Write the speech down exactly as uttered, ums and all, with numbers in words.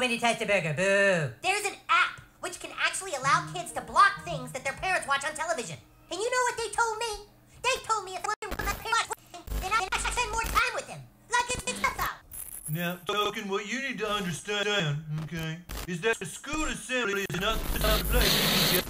many Tasty Burger. Boo. There's an app which can actually allow kids to block things that their parents watch on television. And you know what they told me? They told me if I want my parents watching, then I should spend more time with them. Like it's big stuff out. Now, Token, what you need to understand, okay, is that the school assembly is not the time to play.